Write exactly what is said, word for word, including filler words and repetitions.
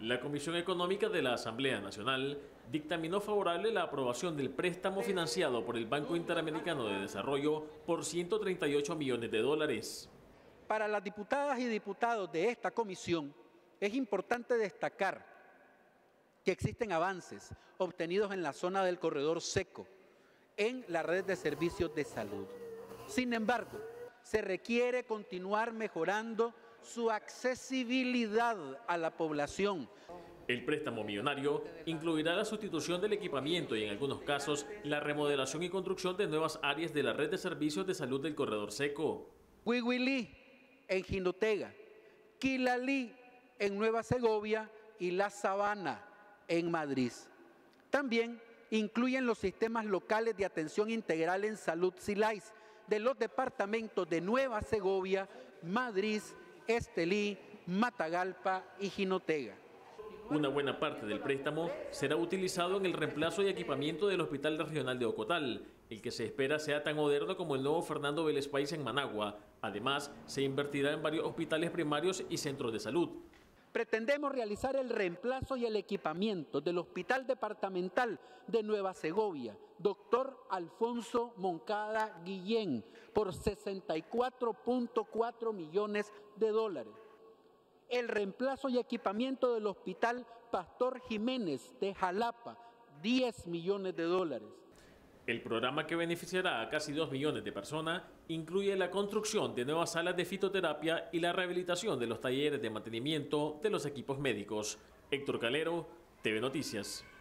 La Comisión Económica de la Asamblea Nacional dictaminó favorable la aprobación del préstamo financiado por el Banco Interamericano de Desarrollo por ciento treinta y ocho millones de dólares. Para las diputadas y diputados de esta comisión es importante destacar que existen avances obtenidos en la zona del corredor seco en la red de servicios de salud. Sin embargo, se requiere continuar mejorando su accesibilidad a la población. El préstamo millonario incluirá la sustitución del equipamiento y en algunos casos la remodelación y construcción de nuevas áreas de la red de servicios de salud del corredor seco. Huihuilí en Jinotega, Quilalí en Nueva Segovia y La Sabana en Madrid. También incluyen los sistemas locales de atención integral en salud SILAIS de los departamentos de Nueva Segovia, Madrid, Estelí, Matagalpa y Jinotega. Una buena parte del préstamo será utilizado en el reemplazo y equipamiento del Hospital Regional de Ocotal, el que se espera sea tan moderno como el nuevo Fernando Vélez Páez en Managua. Además, se invertirá en varios hospitales primarios y centros de salud. Pretendemos realizar el reemplazo y el equipamiento del Hospital Departamental de Nueva Segovia, doctor Alfonso Moncada Guillén, por sesenta y cuatro punto cuatro millones de dólares. El reemplazo y equipamiento del Hospital Pastor Jiménez de Jalapa, diez millones de dólares. El programa, que beneficiará a casi dos millones de personas, incluye la construcción de nuevas salas de fitoterapia y la rehabilitación de los talleres de mantenimiento de los equipos médicos. Héctor Calero, T V Noticias.